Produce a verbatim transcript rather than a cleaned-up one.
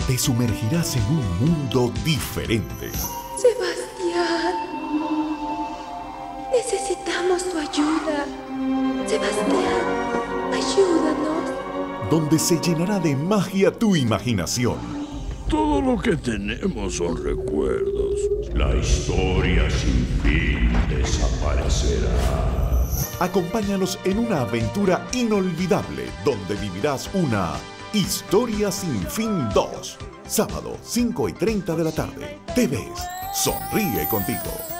te sumergirás en un mundo diferente. Sebastián, necesitamos tu ayuda. Sebastián, ayúdanos. Donde se llenará de magia tu imaginación. Todo lo que tenemos son recuerdos. La historia sin fin desaparecerá. Acompáñanos en una aventura inolvidable donde vivirás una Historia sin fin dos. Sábado, cinco y treinta de la tarde. Te ves. Sonríe contigo.